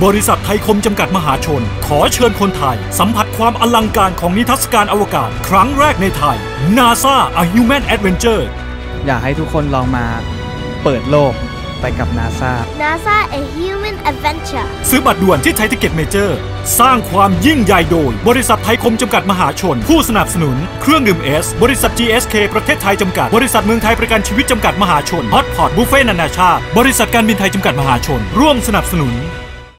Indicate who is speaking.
Speaker 1: บริษัทไทยคมจำกัดมหาชนขอเชิญคนไทยสัมผัสความอลังการของนิทรรศการอวกาศครั้งแรกในไทย NASA A Human Adventure
Speaker 2: อยากให้ทุกคนลองมาเปิดโลกไปกับ NASA
Speaker 3: A Human Adventure
Speaker 1: ซื้อบัตรด่วนที่ไทยทิเก็ตเมเจอร์สร้างความยิ่งใหญ่โดยบริษัทไทยคมจำกัดมหาชนผู้สนับสนุนเครื่องดื่ม S บริษัท GSK ประเทศไทยจำกัดบริษัทเมืองไทยประกันชีวิตจำกัดมหาชนฮอตพอตบุฟเฟ่ต์นานาชาติบริษัทการบินไทยจำกัดมหาชนร่วมสนับสนุน